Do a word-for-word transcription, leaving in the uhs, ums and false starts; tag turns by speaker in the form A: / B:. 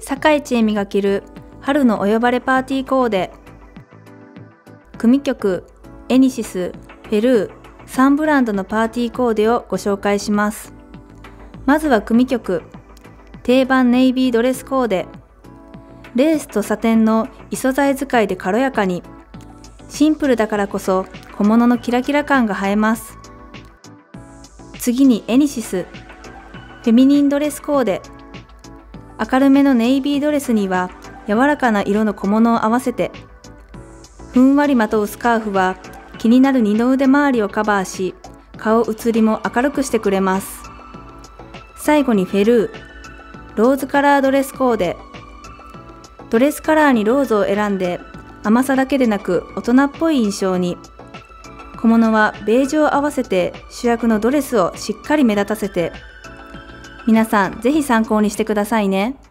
A: 坂井千恵美が着る春のお呼ばれパーティーコーデ。組曲、エニシス、フェルー、さんブランドのパーティーコーデをご紹介します。まずは組曲、定番ネイビードレスコーデ。レースとサテンの異素材使いで軽やかに、シンプルだからこそ小物のキラキラ感が映えます。次にエニシス、フェミニンドレスコーデ。明るめのネイビードレスには柔らかな色の小物を合わせて、ふんわりまとうスカーフは気になる二の腕周りをカバーし、顔写りも明るくしてくれます。最後にフェルー、ローズカラードレスコーデ。ドレスカラーにローズを選んで、甘さだけでなく大人っぽい印象に。小物はベージュを合わせて主役のドレスをしっかり目立たせて。皆さんぜひ参考にしてくださいね。